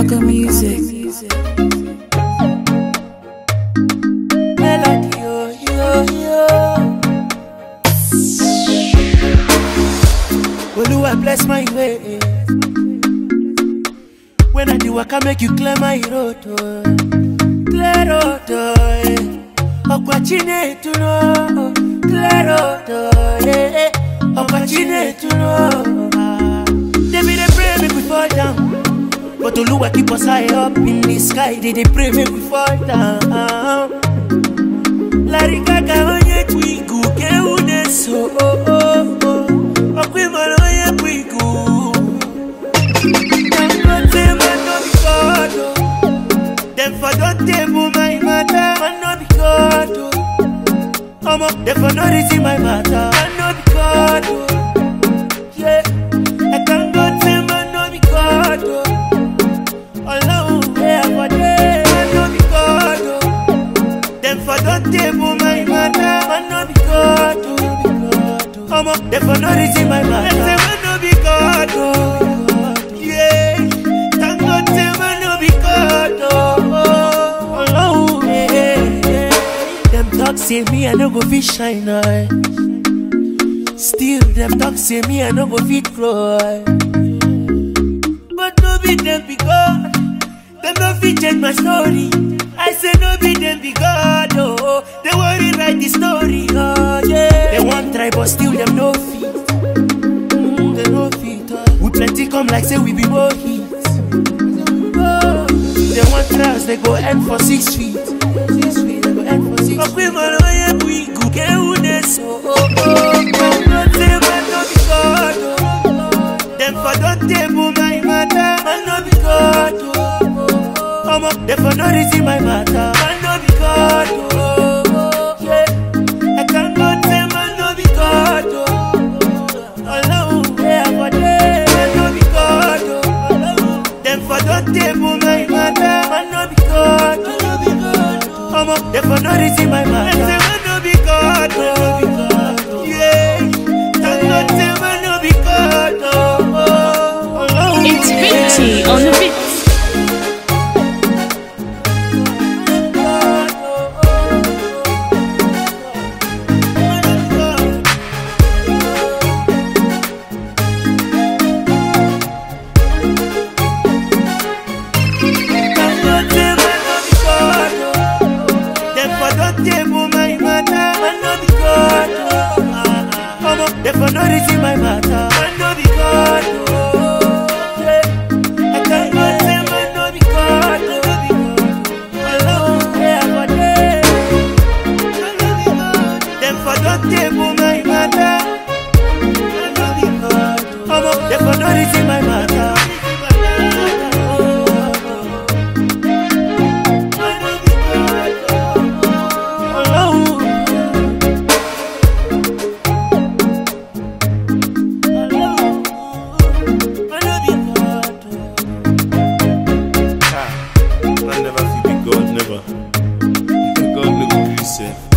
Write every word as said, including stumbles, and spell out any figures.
Baka music. Melody, yo, yo, yo. Oluwa bless my way. When I do work, I make you clear my road, oh. Clear road, oh. Okwachine to know, clear road, oh. Yeah. Okwachine to know. They be they pray make we fall down, but Oluwa keep us high up in the sky. They they pray make we fall down. Larika kaonye twigu ke uneso, oh oh oh. Okwi maloye twigu. Them for don't table my matter, man no be God, oh. Omo, them for no reason my matter, man no be God, oh. Yeah, I can't go say man no be God, oh. Alone, yeah, for them, man no be God, oh. Them for don't table my matter, man no be God, oh. Omo, them for no reason my matter, them say man no be God, oh. Yeah, thank God say man no be God, oh. Talk say me I no go fit shine eye. Still them talk say me I no go fit cry. But no be them be God. Them no fit change my story. I say no be them be God. Oh, they worry write the story. Oh yeah. They want try but still them no fit. Mm, they no fit. Oh. We plenty come like say we be more hits. Oh, they want trials they go end for six feet. Six feet they go end for six feet. Okwi maloye twigu ke uneso, oh oh. Them not say man no be God, oh. Them for don't table my matter, man no be God, oh. Omo, them for no reason my matter, man no be God, oh. Yeah, I can't go say man no be God, oh. Alone, yeah, for them, man no be God, oh. Them for don't table my matter, man no be God, oh. Omo, them for no reason my matter, man no be God, oh. Yeah, thank God say man no be God, oh. It's Vinci on the beat. They for no reason my matter, man no be God, oh. Yeah, I can't go say man no be God, oh. Alone, yeah, for them, man no be God. Them for don't table my matter, man no be God, oh. Omo, they for no reason my matter. God never. God never give you self.